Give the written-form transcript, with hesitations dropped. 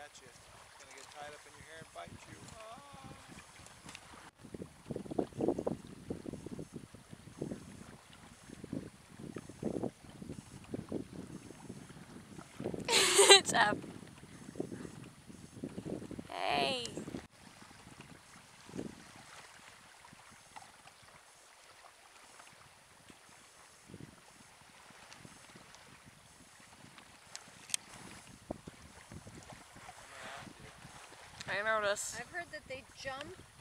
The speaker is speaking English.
you. It's gonna get tied up in your hair and bite you. It's up. Hey. I noticed. I've heard that they jump